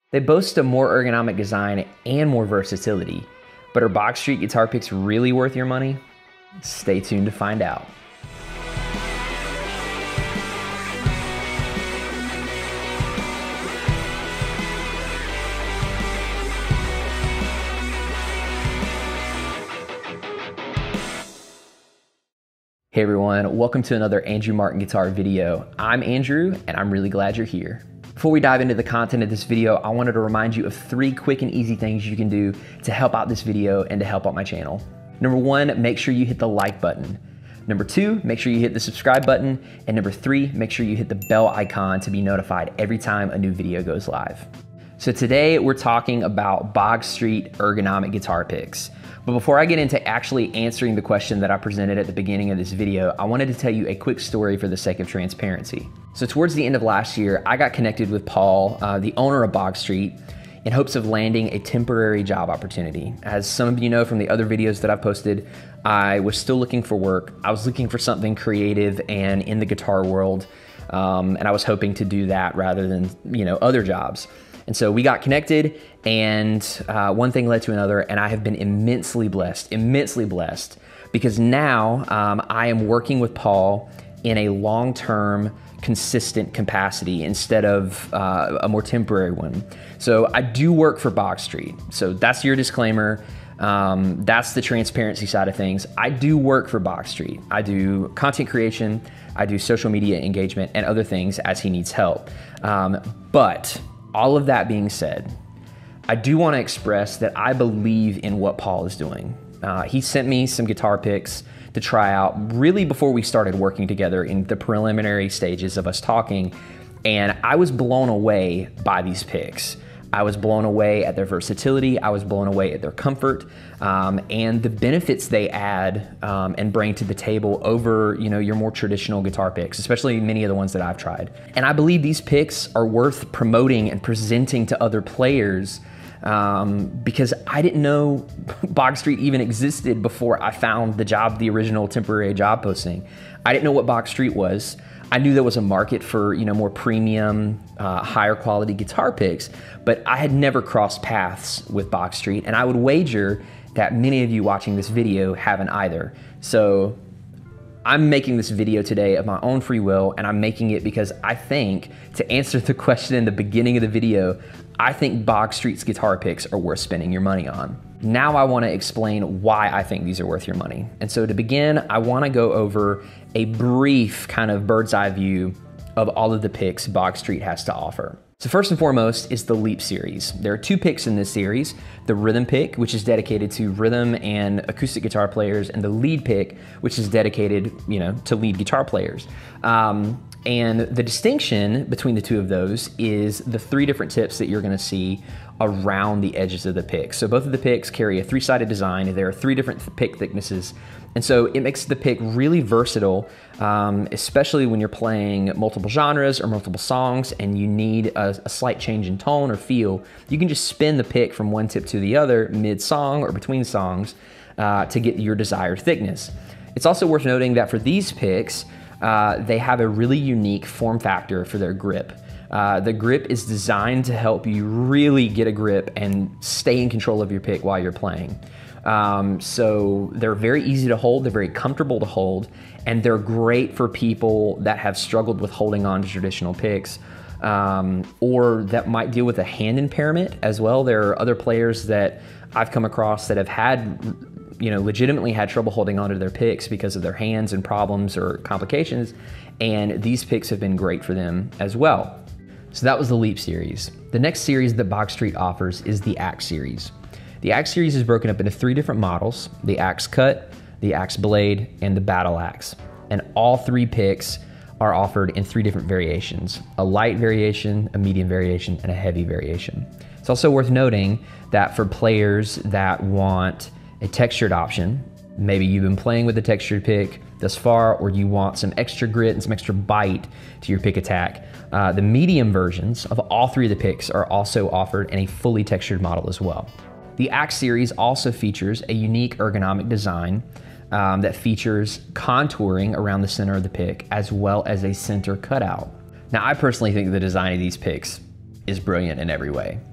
They boast a more ergonomic design and more versatility, but are Box Street guitar picks really worth your money? Stay tuned to find out. Hey everyone, welcome to another Andrew Martin Guitar video. I'm Andrew, and I'm really glad you're here. Before we dive into the content of this video, I wanted to remind you of 3 quick and easy things you can do to help out this video and to help out my channel. Number 1, make sure you hit the like button. Number 2, make sure you hit the subscribe button. And number 3, make sure you hit the bell icon to be notified every time a new video goes live. So today we're talking about Box Street ergonomic guitar picks. But before I get into actually answering the question that I presented at the beginning of this video, I wanted to tell you a quick story for the sake of transparency. So towards the end of last year, I got connected with Paul, the owner of Box Street, in hopes of landing a temporary job opportunity. As some of you know from the other videos that I've posted, I was still looking for work. I was looking for something creative and in the guitar world, and I was hoping to do that rather than, other jobs. And so we got connected, and one thing led to another, and I have been immensely blessed, because now I am working with Paul in a long-term, consistent capacity instead of a more temporary one. So I do work for Box Street. So that's your disclaimer. That's the transparency side of things. I do work for Box Street. I do content creation, I do social media engagement, and other things as he needs help. But all of that being said, I do want to express that I believe in what Paul is doing. He sent me some guitar picks to try out really before we started working together in the preliminary stages of us talking, and I was blown away by these picks. I was blown away at their versatility. I was blown away at their comfort and the benefits they add and bring to the table over, your more traditional guitar picks, especially many of the ones that I've tried. And I believe these picks are worth promoting and presenting to other players because I didn't know Box Street even existed before I found the original temporary job posting. I didn't know what Box Street was. I knew there was a market for, more premium, higher quality guitar picks, but I had never crossed paths with Box Street, and I would wager that many of you watching this video haven't either. So I'm making this video today of my own free will, and I'm making it because I think, to answer the question in the beginning of the video, I think Box Street's guitar picks are worth spending your money on. Now I want to explain why I think these are worth your money. And so to begin, I want to go over a brief kind of bird's eye view of all of the picks Box Street has to offer. So first and foremost is the Leap series. There are 2 picks in this series, the Rhythm pick, which is dedicated to rhythm and acoustic guitar players, and the Lead pick, which is dedicated, to lead guitar players. And the distinction between the 2 of those is the 3 different tips that you're gonna see around the edges of the pick. So both of the picks carry a 3-sided design. There are 3 different pick thicknesses. And so it makes the pick really versatile, especially when you're playing multiple genres or multiple songs and you need a slight change in tone or feel. You can just spin the pick from one tip to the other mid-song or between songs to get your desired thickness. It's also worth noting that for these picks, they have a really unique form factor for their grip. The grip is designed to help you really get a grip and stay in control of your pick while you're playing. So they're very easy to hold, they're very comfortable to hold, and they're great for people that have struggled with holding on to traditional picks, or that might deal with a hand impairment as well. There are other players that I've come across that have had legitimately had trouble holding onto their picks because of their hands and problems or complications, and these picks have been great for them as well. So that was the Leap series. The next series that Box Street offers is the Axe series. The Axe series is broken up into 3 different models: the Axe Cut, the Axe Blade, and the Battle Axe. And all 3 picks are offered in 3 different variations: a light variation, a medium variation, and a heavy variation. It's also worth noting that for players that want a textured option, maybe you've been playing with a textured pick thus far, or you want some extra grit and some extra bite to your pick attack, the medium versions of all 3 of the picks are also offered in a fully textured model as well. The Axe series also features a unique ergonomic design that features contouring around the center of the pick, as well as a center cutout. Now, I personally think the design of these picks is brilliant in every way.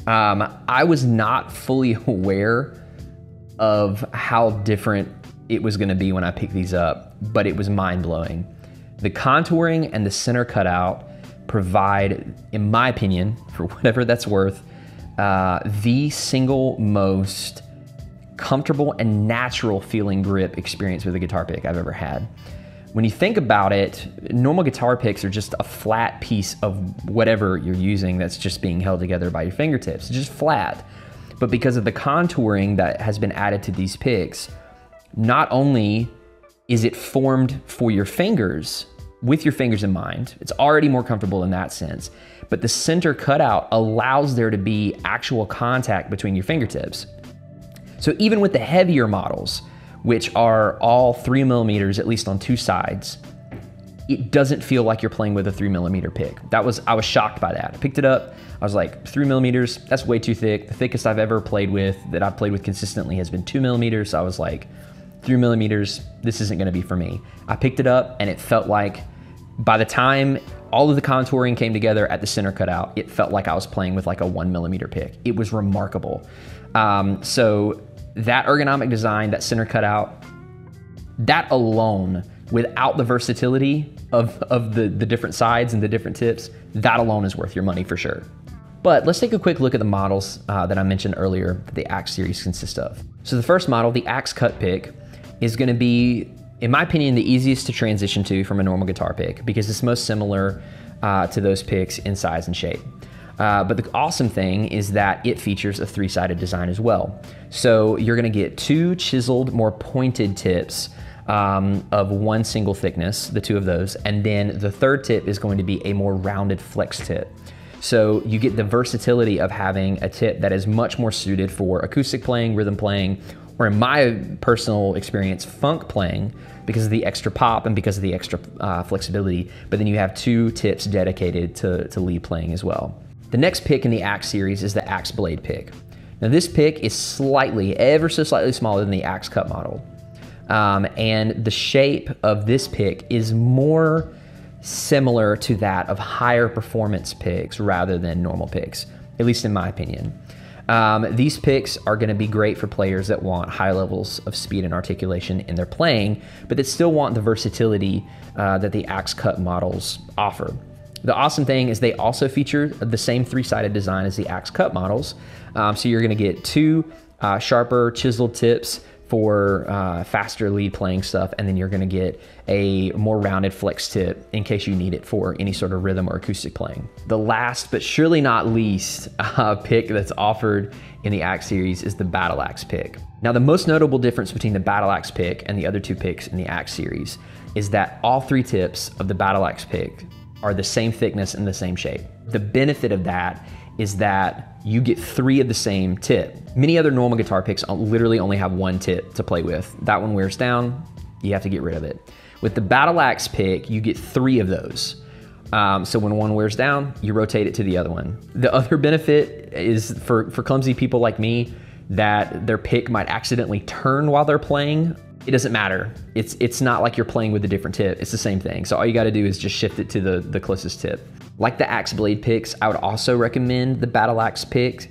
I was not fully aware of how different it was gonna be when I picked these up, but it was mind-blowing. The contouring and the center cutout provide, in my opinion, for whatever that's worth, the single most comfortable and natural feeling grip experience with a guitar pick I've ever had. When you think about it, normal guitar picks are just a flat piece of whatever you're using that's just being held together by your fingertips. It's just flat. But because of the contouring that has been added to these picks, not only is it formed for your fingers, with your fingers in mind, it's already more comfortable in that sense, but the center cutout allows there to be actual contact between your fingertips. So even with the heavier models, which are all 3mm, at least on two sides, it doesn't feel like you're playing with a 3mm pick. I was shocked by that. I picked it up, I was like, 3mm, that's way too thick. The thickest I've ever played with, that I've played with consistently, has been 2mm. So I was like, 3mm, this isn't gonna be for me. I picked it up and it felt like, by the time all of the contouring came together at the center cutout, it felt like I was playing with like a 1mm pick. It was remarkable. So that ergonomic design, that center cutout, that alone, without the versatility of the different sides and the different tips, that alone is worth your money for sure. But let's take a quick look at the models that I mentioned earlier that the Axe series consists of. So the first model, the Axe Cut pick, is gonna be, in my opinion, the easiest to transition to from a normal guitar pick because it's most similar to those picks in size and shape. But the awesome thing is that it features a three-sided design as well. So you're gonna get two chiseled, more pointed tips of one single thickness, the two of those, and then the third tip is going to be a more rounded flex tip. So you get the versatility of having a tip that is much more suited for acoustic playing, rhythm playing, or in my personal experience, funk playing, because of the extra pop and because of the extra flexibility. But then you have two tips dedicated to lead playing as well. The next pick in the Axe series is the Axe Blade pick. Now this pick is slightly, ever so slightly smaller than the Axe Cut model. And the shape of this pick is more similar to that of higher performance picks rather than normal picks, at least in my opinion. These picks are gonna be great for players that want high levels of speed and articulation in their playing, but that still want the versatility that the Axe Cut models offer. The awesome thing is they also feature the same three-sided design as the Axe Cut models. So you're gonna get two sharper chiseled tips for faster lead playing stuff, and then you're gonna get a more rounded flex tip in case you need it for any sort of rhythm or acoustic playing. The last, but surely not least, pick that's offered in the Axe series is the Battle Axe pick. Now the most notable difference between the Battle Axe pick and the other two picks in the Axe series is that all three tips of the Battle Axe pick are the same thickness and the same shape. The benefit of that is that you get three of the same tip. Many other normal guitar picks literally only have one tip to play with. That one wears down, you have to get rid of it. With the Battle Axe pick, you get three of those. So when one wears down, you rotate it to the other one. The other benefit is for clumsy people like me that their pick might accidentally turn while they're playing. It doesn't matter. It's not like you're playing with a different tip. It's the same thing. So all you gotta do is just shift it to the closest tip. Like the Axe Blade picks, I would also recommend the Battle Axe pick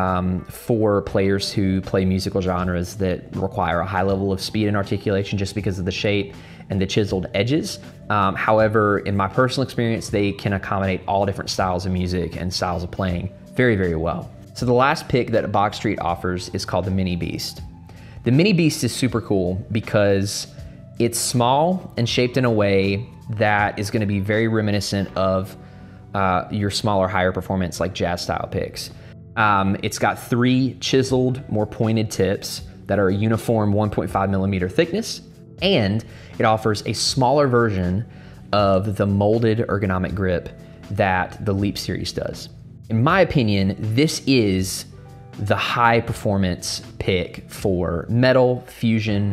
for players who play musical genres that require a high level of speed and articulation just because of the shape and the chiseled edges. However, in my personal experience, they can accommodate all different styles of music and styles of playing very, very well. So the last pick that Bog Street offers is called the Mini Beast. The Mini Beast is super cool because it's small and shaped in a way that is gonna be very reminiscent of your smaller, higher performance like jazz style picks. It's got three chiseled, more pointed tips that are a uniform 1.5mm thickness, and it offers a smaller version of the molded ergonomic grip that the Leap series does. In my opinion, this is the high performance pick for metal, fusion,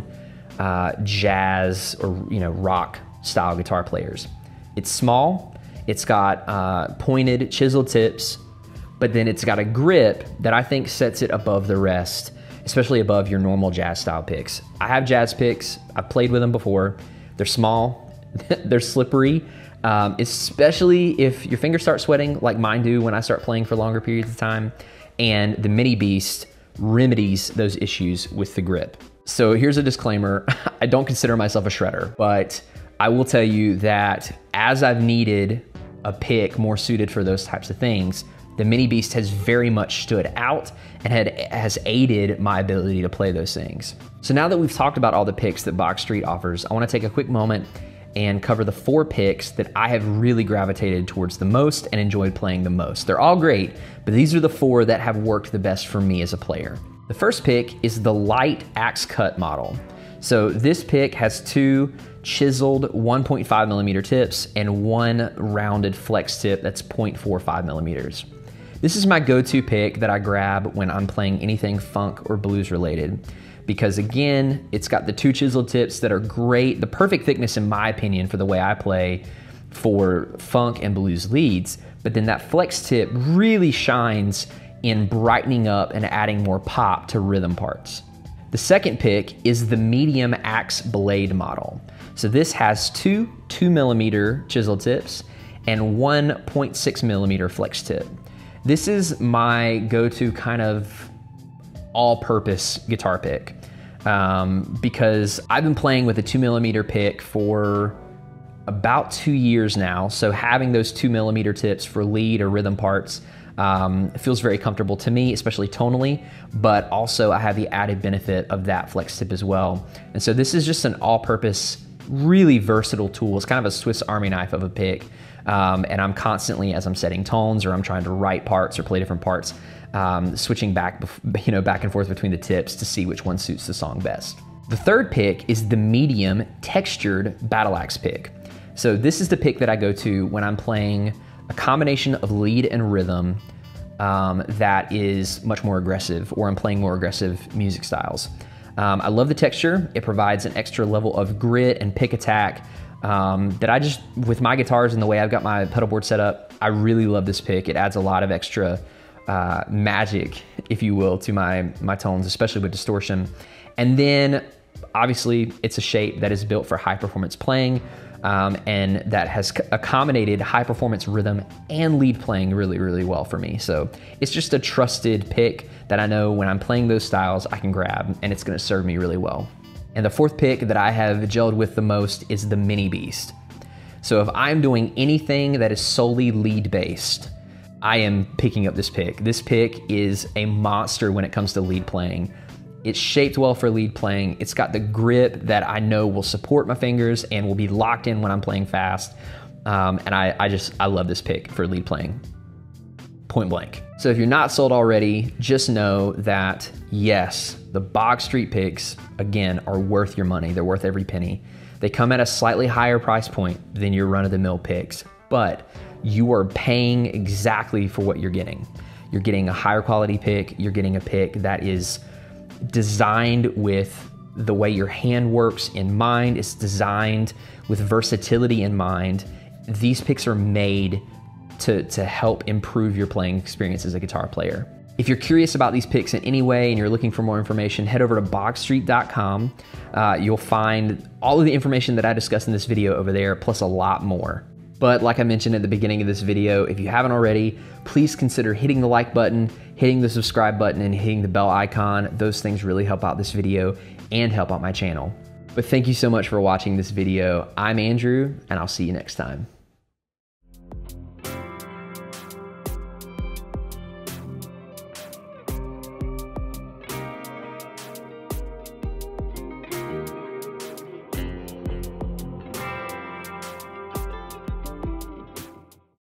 jazz, or rock style guitar players. It's small, it's got pointed chiseled tips, but then it's got a grip that I think sets it above the rest, especially above your normal jazz style picks. I have jazz picks, I've played with them before. They're small, they're slippery, especially if your fingers start sweating like mine do when I start playing for longer periods of time. And the Mini Beast remedies those issues with the grip. So here's a disclaimer. I don't consider myself a shredder, but I will tell you that as I've needed a pick more suited for those types of things, the Mini Beast has very much stood out and has aided my ability to play those things. So now that we've talked about all the picks that Box Street offers, I want to take a quick moment and cover the 4 picks that I have really gravitated towards the most and enjoyed playing the most. They're all great, but these are the 4 that have worked the best for me as a player. The first pick is the Light Axe Cut model. So this pick has 2 chiseled 1.5 millimeter tips and 1 rounded flex tip that's 0.45 millimeters. This is my go-to pick that I grab when I'm playing anything funk or blues related, because again, it's got the 2 chiseled tips that are great, the perfect thickness in my opinion for the way I play for funk and blues leads, but then that flex tip really shines in brightening up and adding more pop to rhythm parts. The second pick is the Medium Axe Blade model. So this has 2 2mm chisel tips and 1 0.6 millimeter flex tip. This is my go-to kind of all-purpose guitar pick because I've been playing with a 2mm pick for about 2 years now. So having those 2mm tips for lead or rhythm parts feels very comfortable to me, especially tonally, but also I have the added benefit of that flex tip as well. And so this is just an all-purpose, really versatile tool. It's kind of a Swiss Army knife of a pick. And I'm constantly, as I'm setting tones or I'm trying to write parts or play different parts, switching back and forth between the tips to see which one suits the song best. The third pick is the Medium Textured Battle Axe pick. So this is the pick that I go to when I'm playing a combination of lead and rhythm that is much more aggressive, or I'm playing more aggressive music styles. I love the texture. It provides an extra level of grit and pick attack that I just, with my guitars and the way I've got my pedal board set up, I really love this pick. It adds a lot of extra magic, if you will, to my tones, especially with distortion. And then obviously it's a shape that is built for high performance playing and that has accommodated high performance rhythm and lead playing really, really well for me. So it's just a trusted pick that I know when I'm playing those styles I can grab and it's gonna serve me really well. And the fourth pick that I have gelled with the most is the Mini Beast. So if I'm doing anything that is solely lead based, I am picking up this pick. This pick is a monster when it comes to lead playing. It's shaped well for lead playing. It's got the grip that I know will support my fingers and will be locked in when I'm playing fast. And I love this pick for lead playing, point blank. So if you're not sold already, just know that yes, the Box Street picks, again, are worth your money. They're worth every penny. They come at a slightly higher price point than your run-of-the-mill picks, but you are paying exactly for what you're getting. You're getting a higher quality pick. You're getting a pick that is designed with the way your hand works in mind. It's designed with versatility in mind. These picks are made to help improve your playing experience as a guitar player. If you're curious about these picks in any way and you're looking for more information, head over to boxstreet.com. You'll find all of the information that I discussed in this video over there, plus a lot more. But like I mentioned at the beginning of this video, if you haven't already, please consider hitting the like button, hitting the subscribe button, and hitting the bell icon. Those things really help out this video and help out my channel. But thank you so much for watching this video. I'm Andrew, and I'll see you next time.